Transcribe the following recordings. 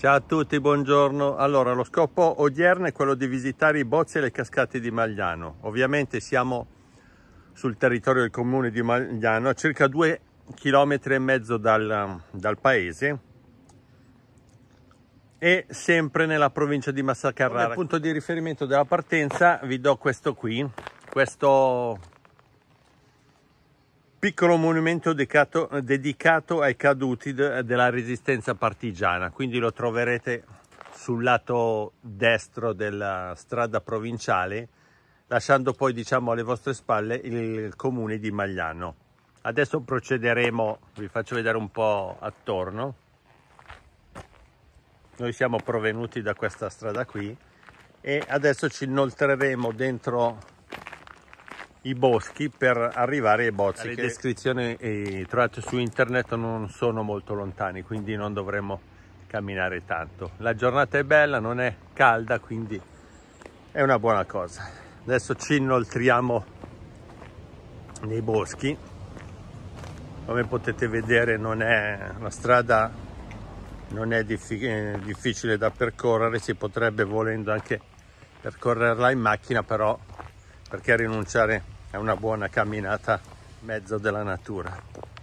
Ciao a tutti, buongiorno. Allora, lo scopo odierno è quello di visitare i bozzi e le cascate di Magliano. Ovviamente siamo sul territorio del comune di Magliano, a circa 2,5 km dal paese e sempre nella provincia di Massa Carrara. Come punto di riferimento della partenza vi do questo qui, questo piccolo monumento dedicato ai caduti della resistenza partigiana, quindi lo troverete sul lato destro della strada provinciale, lasciando poi, diciamo, alle vostre spalle il comune di Magliano. Adesso procederemo, vi faccio vedere un po' attorno. Noi siamo provenuti da questa strada qui e adesso ci inoltreremo dentro i boschi per arrivare ai bozzi. Le descrizioni trovate su internet non sono molto lontani, quindi non dovremo camminare tanto. La giornata è bella, non è calda, quindi è una buona cosa. Adesso ci inoltriamo nei boschi. Come potete vedere la strada non è difficile da percorrere, si potrebbe volendo anche percorrerla in macchina, però perché rinunciare a una buona camminata in mezzo della natura.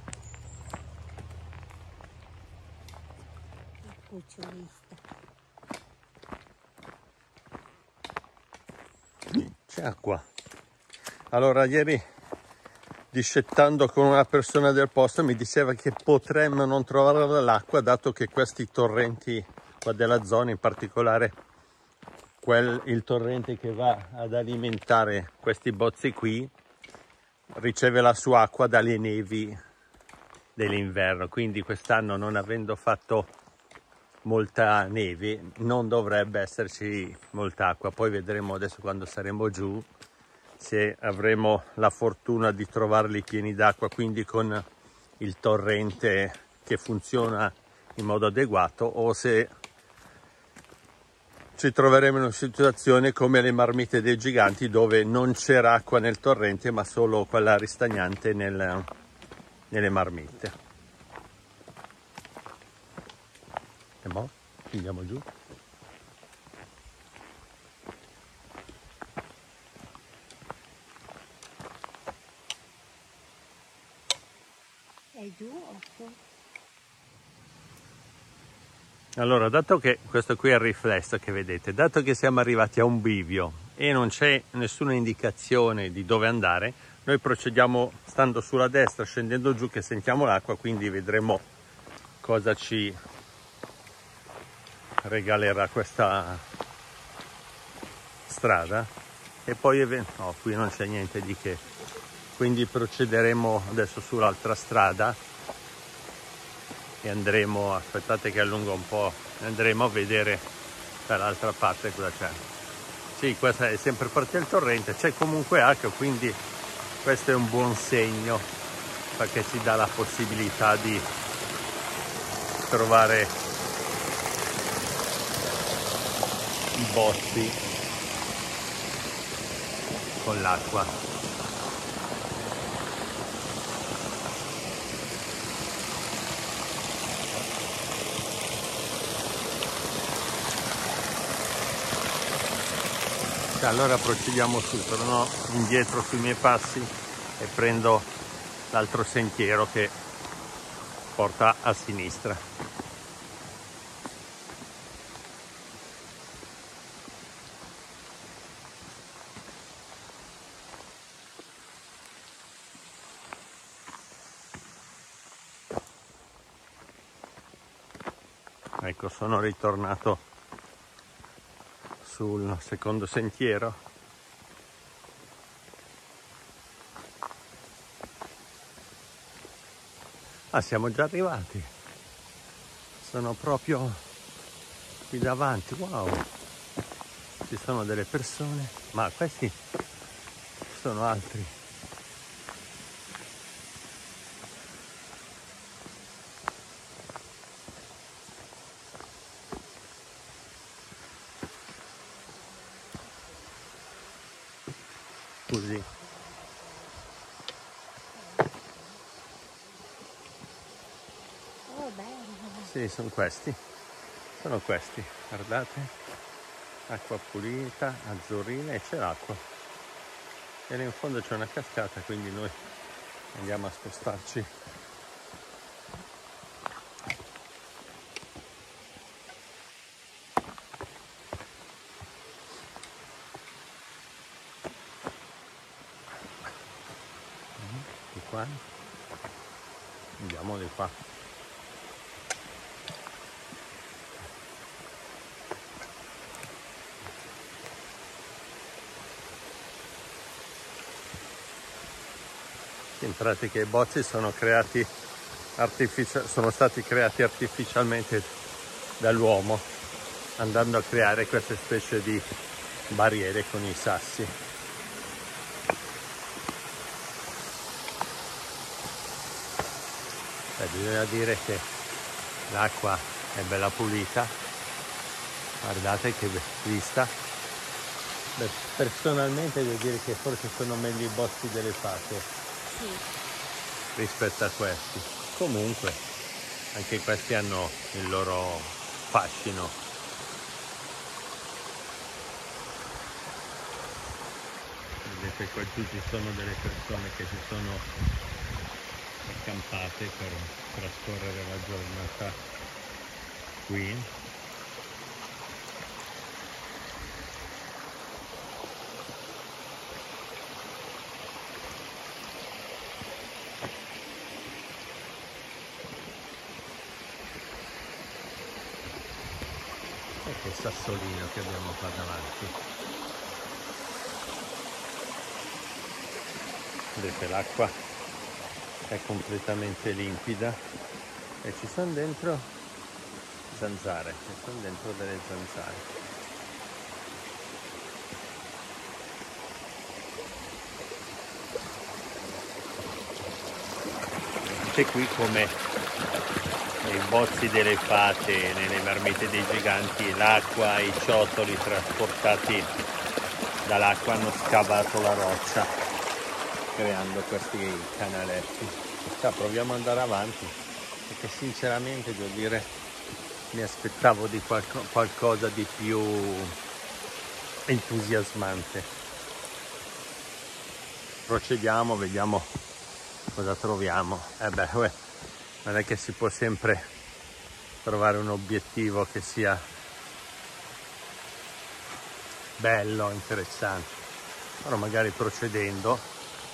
C'è acqua. Allora, ieri discettando con una persona del posto mi diceva che potremmo non trovare l'acqua, dato che questi torrenti qua della zona, in particolare il torrente che va ad alimentare questi bozzi qui, riceve la sua acqua dalle nevi dell'inverno, quindi quest'anno, non avendo fatto molta neve, non dovrebbe esserci molta acqua. Poi vedremo adesso, quando saremo giù, se avremo la fortuna di trovarli pieni d'acqua, quindi con il torrente che funziona in modo adeguato, o se ci troveremo in una situazione come le marmite dei giganti, dove non c'era acqua nel torrente ma solo quella ristagnante nelle marmite. E mo' andiamo giù. È giù? Allora, dato che questo qui è il riflesso che vedete, dato che siamo arrivati a un bivio e non c'è nessuna indicazione di dove andare, noi procediamo stando sulla destra, scendendo giù, che sentiamo l'acqua, quindi vedremo cosa ci regalerà questa strada. E poi no, qui non c'è niente di che, quindi procederemo adesso sull'altra strada e andremo, aspettate che allungo un po', andremo a vedere dall'altra parte cosa c'è. Sì, questa è sempre parte del torrente, c'è comunque acqua, quindi questo è un buon segno, perché ci dà la possibilità di trovare i bozzi con l'acqua. Allora procediamo su, torno indietro sui miei passi e prendo l'altro sentiero che porta a sinistra. Ecco, sono ritornato sul secondo sentiero. Ah, siamo già arrivati, sono proprio qui davanti. Wow, ci sono delle persone, ma questi sono altri. Così. Oh, bello. Sì, sono questi. sono questi, guardate, acqua pulita, azzurrina, e c'è l'acqua. E lì in fondo c'è una cascata, quindi noi andiamo a spostarci. Di qua. Andiamo di qua. In pratica i bozzi sono stati creati artificialmente dall'uomo, andando a creare queste specie di barriere con i sassi. Bisogna dire che l'acqua è bella pulita, guardate che vista. Beh, personalmente devo dire che forse sono meglio i boschi delle Fate rispetto a questi. Comunque anche questi hanno il loro fascino. Vedete, qua giù ci sono delle persone che si sono accampate per trascorrere la giornata qui. E che sassolino che abbiamo qua davanti. Vedete, l'acqua è completamente limpida e ci sono dentro zanzare, ci sono dentro delle zanzare. C'è qui come nei bozzi delle fate, nelle marmite dei giganti, l'acqua, i ciottoli trasportati dall'acqua hanno scavato la roccia, creando questi canaletti. Proviamo ad andare avanti, perché sinceramente devo dire mi aspettavo di qualcosa di più entusiasmante. Procediamo, vediamo cosa troviamo. Non è che si può sempre trovare un obiettivo che sia bello, interessante, però magari procedendo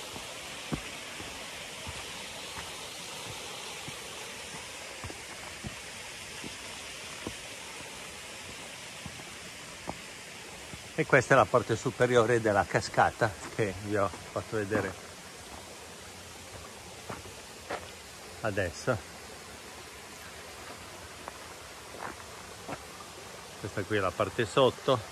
e questa è la parte superiore della cascata che vi ho fatto vedere adesso. Questa qui è la parte sotto.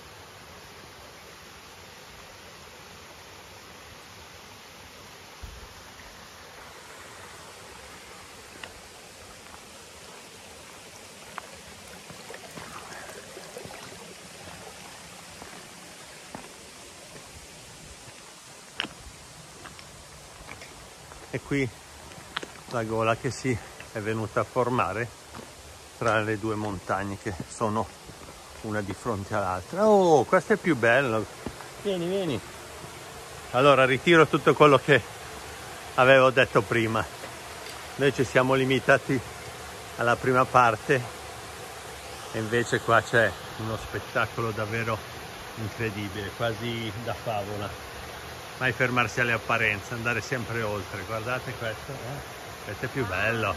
E qui la gola che si è venuta a formare tra le due montagne che sono una di fronte all'altra. Oh, questo è più bello. Vieni, vieni. Allora, ritiro tutto quello che avevo detto prima. Noi ci siamo limitati alla prima parte e invece qua c'è uno spettacolo davvero incredibile, quasi da favola. Mai fermarsi alle apparenze, andare sempre oltre. Guardate questo, questo è più bello,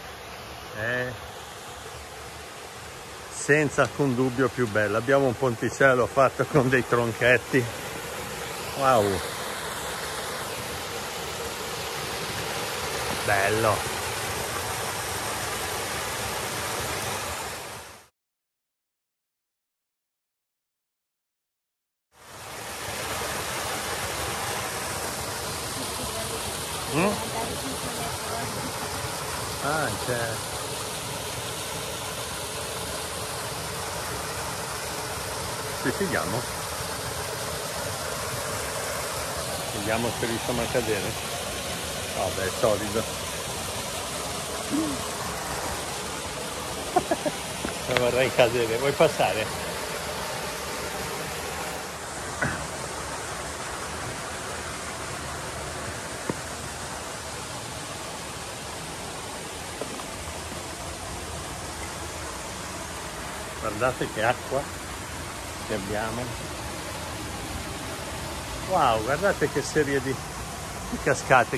senza alcun dubbio più bello. Abbiamo un ponticello fatto con dei tronchetti, wow, bello. Ah, c'è. Ci fidiamo? Vediamo se riusciamo a cadere. Vabbè, è solido. Non vorrei cadere. Vuoi passare? Guardate che acqua che abbiamo. Wow, guardate che serie di cascate.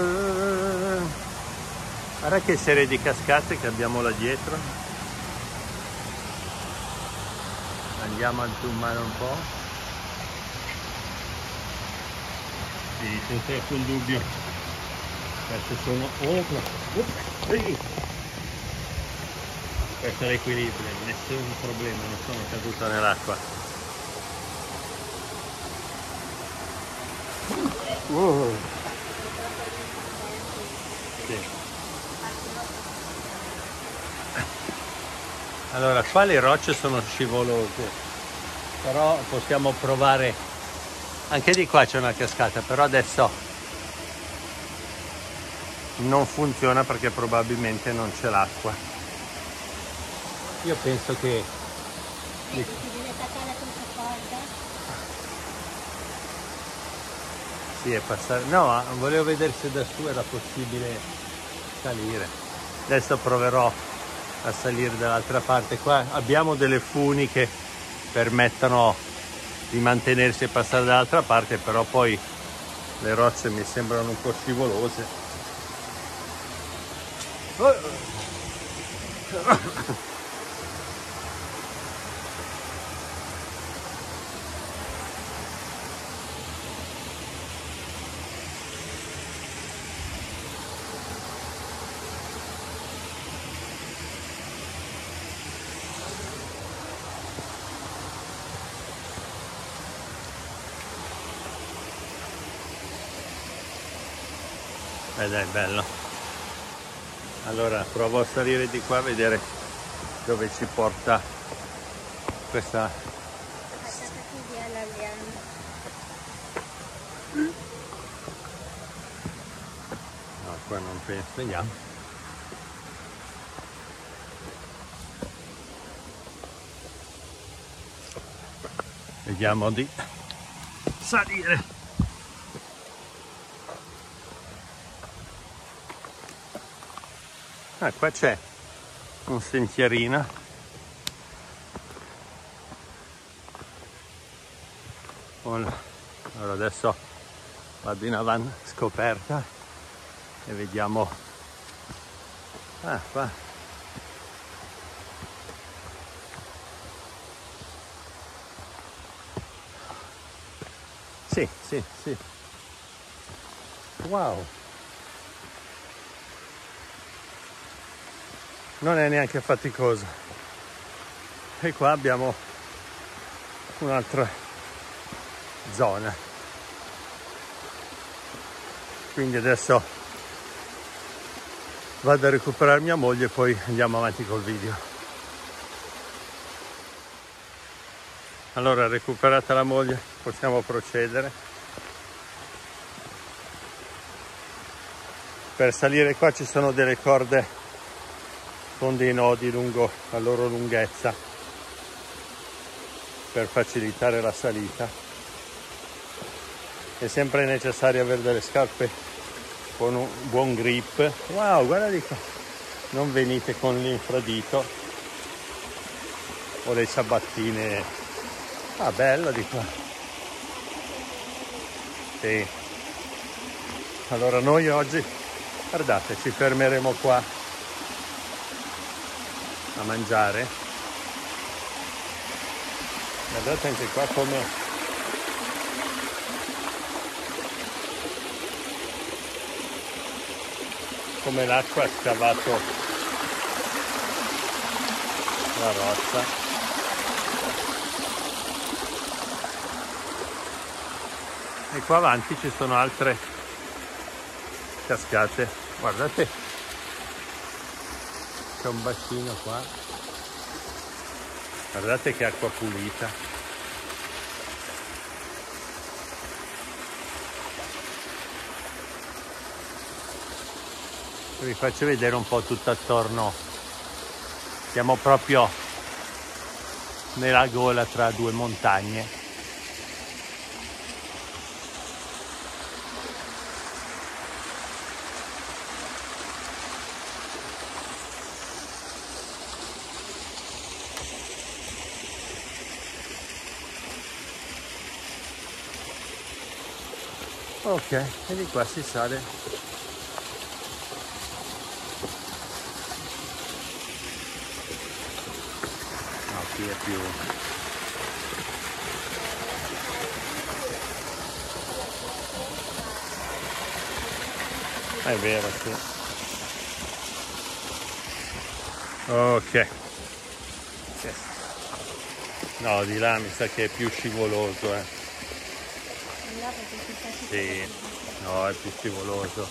Guarda che serie di cascate che abbiamo là dietro. Andiamo a zoomare un po'. Sì, senza alcun dubbio. Queste sono... Questo è l'equilibrio, nessun problema, non sono caduta nell'acqua. Sì. Allora, qua le rocce sono scivolose, però possiamo provare. Anche di qua c'è una cascata, però adesso non funziona perché probabilmente non c'è l'acqua. Io penso che... Sì, è passare... No, volevo vedere se da su era possibile salire. Adesso proverò a salire dall'altra parte. Qua abbiamo delle funi che permettono di mantenersi e passare dall'altra parte, però poi le rocce mi sembrano un po' scivolose. Ed è bello. Allora provo a salire di qua a vedere dove ci porta questa. No, qua non penso. Vediamo. Vediamo di salire. Ah, qua c'è un sentierino. Allora adesso vado in avanti scoperta e vediamo. Ah, qua. Sì, sì, sì. Wow. Non è neanche faticoso. E qua abbiamo un'altra zona. Quindi adesso vado a recuperare mia moglie e poi andiamo avanti col video. Allora, recuperata la moglie, possiamo procedere. Per salire qua ci sono delle corde con dei nodi lungo la loro lunghezza per facilitare la salita. È sempre necessario avere delle scarpe con un buon grip. Wow, guarda di qua, non venite con l'infradito o le ciabattine. Ah, bello di qua. Sì. Allora noi oggi, guardate, ci fermeremo qua a mangiare. Guardate anche qua come l'acqua ha scavato la roccia. E qua avanti ci sono altre cascate. Guardate, c'è un bacino qua, guardate che acqua pulita. Vi faccio vedere un po' tutto attorno. Siamo proprio nella gola tra due montagne. Ok, e di qua si sale. No, qui è più... È vero, sì. Ok. No, di là mi sa che è più scivoloso, eh. Sì, no, è più scivoloso.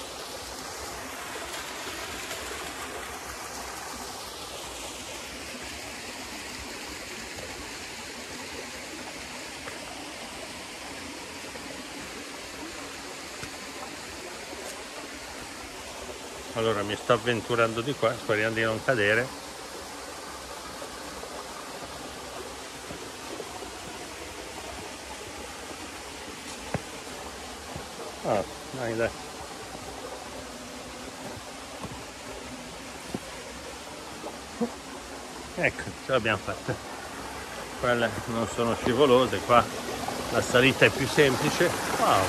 Allora mi sto avventurando di qua, speriamo di non cadere. Ah, dai, dai. Ecco, ce l'abbiamo fatta. Quelle non sono scivolose, qua la salita è più semplice. Wow!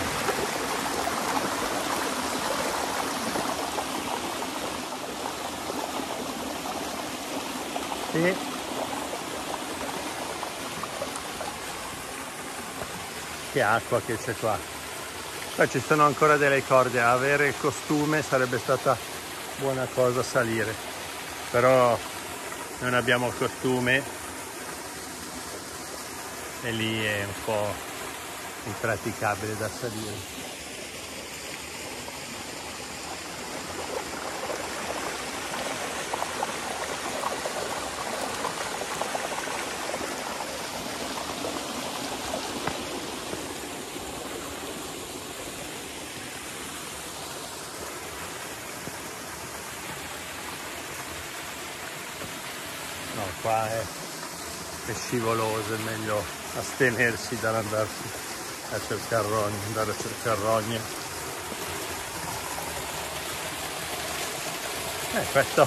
Sì. Che acqua che c'è qua. Qua ci sono ancora delle corde, avere il costume sarebbe stata buona cosa salire, però non abbiamo costume e lì è un po' impraticabile da salire. No, qua è scivoloso, è meglio astenersi dall'andarsi a cercare rogne, andare a cercare rogne. Questo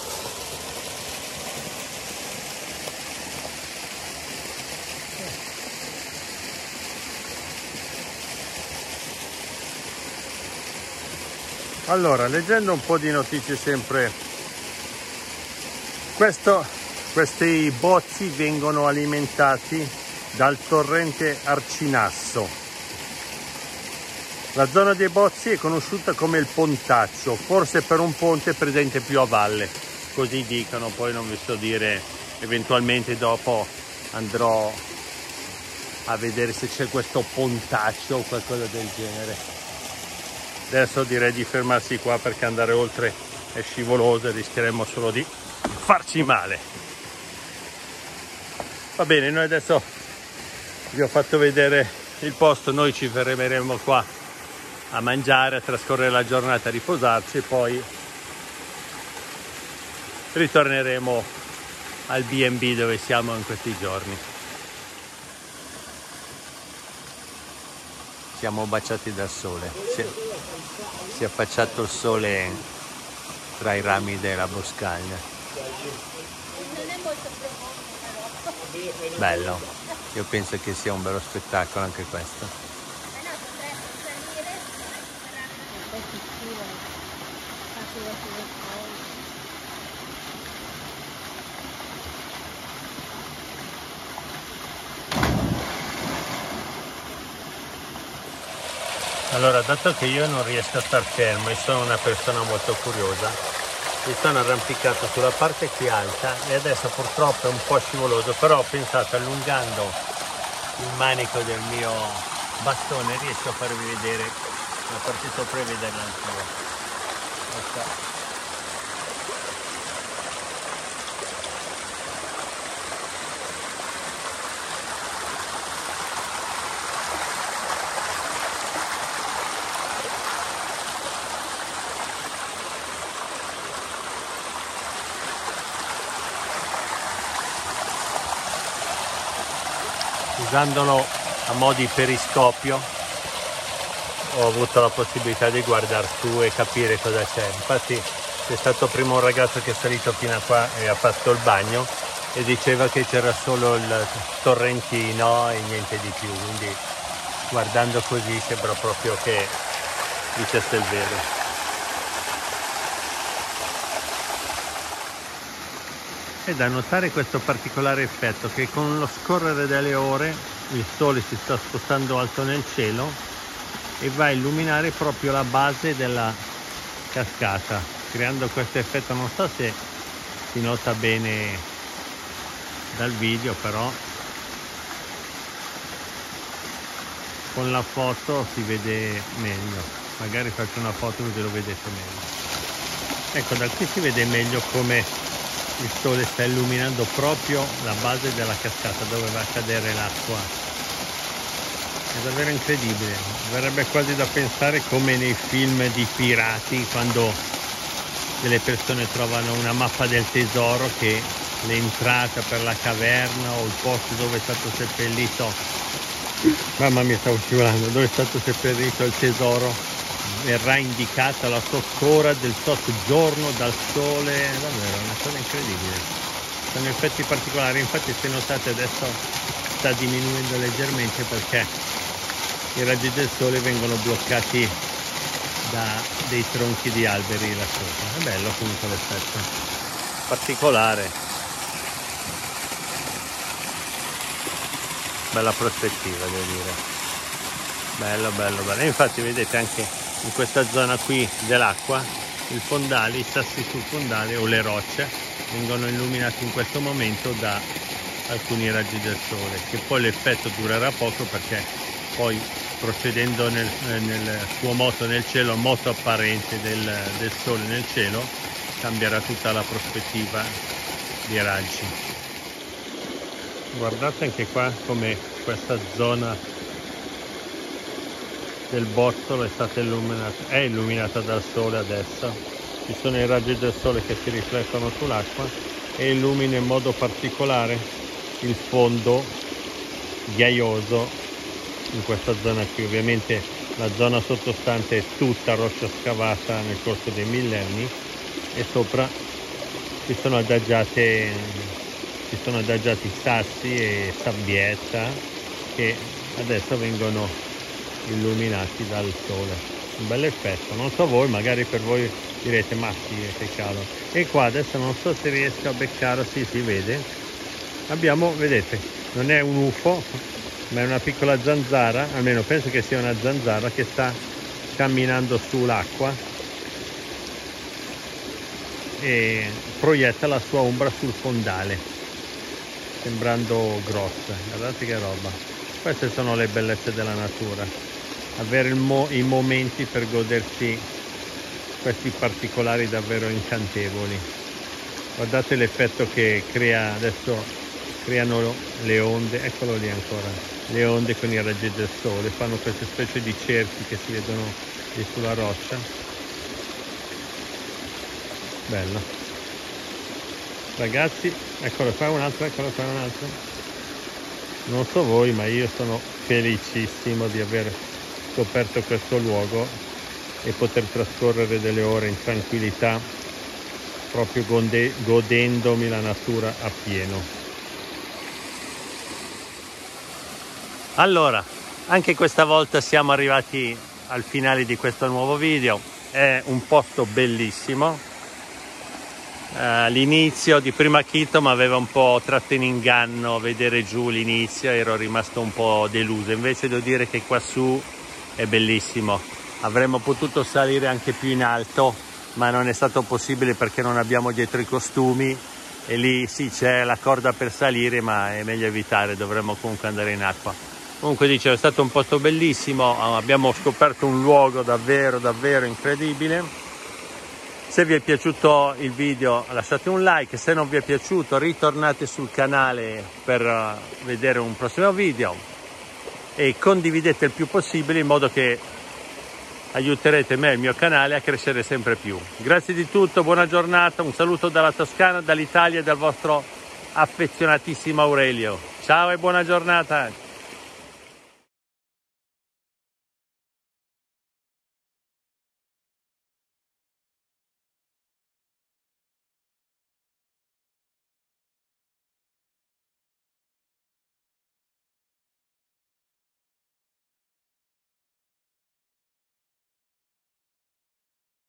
allora, leggendo un po' di notizie sempre, questi bozzi vengono alimentati dal torrente Arcinasso. La zona dei bozzi è conosciuta come il Pontaccio, forse per un ponte presente più a valle, così dicono, poi non vi so dire, eventualmente dopo andrò a vedere se c'è questo Pontaccio o qualcosa del genere. Adesso direi di fermarsi qua perché andare oltre è scivoloso e rischieremo solo di farci male. Va bene, noi adesso vi ho fatto vedere il posto, noi ci fermeremo qua a mangiare, a trascorrere la giornata, a riposarci e poi ritorneremo al B&B dove siamo in questi giorni. Siamo baciati dal sole, si è affacciato il sole tra i rami della boscaglia. Non è molto profondo però. Bello, io penso che sia un bello spettacolo anche questo. Allora, dato che io non riesco a star fermo e sono una persona molto curiosa, mi sono arrampicato sulla parte più alta e adesso purtroppo è un po' scivoloso, però ho pensato, allungando il manico del mio bastone riesco a farvi vedere la parte sopra e vederla anch'io. Ecco. usandolo a mo' di periscopio ho avuto la possibilità di guardare su e capire cosa c'è. Infatti c'è stato prima un ragazzo che è salito fino a qua e ha fatto il bagno e diceva che c'era solo il torrentino e niente di più, quindi guardando così sembra proprio che dicesse il vero. È da notare questo particolare effetto che con lo scorrere delle ore il sole si sta spostando alto nel cielo e va a illuminare proprio la base della cascata, creando questo effetto. Non so se si nota bene dal video, però con la foto si vede meglio. Magari faccio una foto così lo vedete meglio. Ecco, da qui si vede meglio come il sole sta illuminando proprio la base della cascata dove va a cadere l'acqua. È davvero incredibile, verrebbe quasi da pensare come nei film di pirati, quando delle persone trovano una mappa del tesoro, che l'entrata per la caverna o il posto dove è stato seppellito, mamma mia, stavo scivolando, dove è stato seppellito il tesoro, verrà indicata la ora del giorno dal sole. Davvero è una cosa incredibile, sono effetti particolari. Infatti, se notate, adesso sta diminuendo leggermente perché i raggi del sole vengono bloccati da dei tronchi di alberi là sopra. È bello comunque l'effetto particolare, bella prospettiva, devo dire, bello bello bello. E infatti vedete anche in questa zona qui dell'acqua il fondale, i sassi sul fondale o le rocce vengono illuminati in questo momento da alcuni raggi del sole, che poi l'effetto durerà poco perché poi procedendo nel suo moto nel cielo, moto apparente del sole nel cielo, cambierà tutta la prospettiva dei raggi. Guardate anche qua come questa zona del bozzolo è stata illuminata dal sole adesso. Ci sono i raggi del sole che si riflettono sull'acqua e illumina in modo particolare il fondo ghiaioso in questa zona qui. Ovviamente la zona sottostante è tutta roccia scavata nel corso dei millenni e sopra ci sono adagiati sassi e sabbietta che adesso vengono illuminati dal sole. Un bel effetto, non so voi, magari per voi direte ma sì, che cavolo. E qua adesso non so se riesco a beccare, sì, si vede, abbiamo, vedete, non è un UFO ma è una piccola zanzara, almeno penso che sia una zanzara che sta camminando sull'acqua e proietta la sua ombra sul fondale sembrando grossa. Guardate che roba, queste sono le bellezze della natura, avere i momenti per godersi questi particolari davvero incantevoli. Guardate l'effetto che crea adesso, creano le onde, eccolo lì ancora, le onde con i raggi del sole, fanno queste specie di cerchi che si vedono lì sulla roccia. Bello ragazzi, eccolo qua un'altra, eccolo qua un'altra. Non so voi, ma io sono felicissimo di aver scoperto questo luogo e poter trascorrere delle ore in tranquillità, proprio godendomi la natura appieno. Allora, anche questa volta siamo arrivati al finale di questo nuovo video. È un posto bellissimo. L'inizio di prima acchito mi aveva un po' tratto in inganno vedere giù l'inizio, ero rimasto un po' deluso. Invece devo dire che qua su è bellissimo. Avremmo potuto salire anche più in alto, ma non è stato possibile perché non abbiamo dietro i costumi e lì sì c'è la corda per salire, ma è meglio evitare, dovremmo comunque andare in acqua. Comunque dicevo, è stato un posto bellissimo, abbiamo scoperto un luogo davvero davvero incredibile. Se vi è piaciuto il video lasciate un like, se non vi è piaciuto ritornate sul canale per vedere un prossimo video e condividete il più possibile in modo che aiuterete me e il mio canale a crescere sempre più. Grazie di tutto, buona giornata, un saluto dalla Toscana, dall'Italia e dal vostro affezionatissimo Aurelio. Ciao e buona giornata!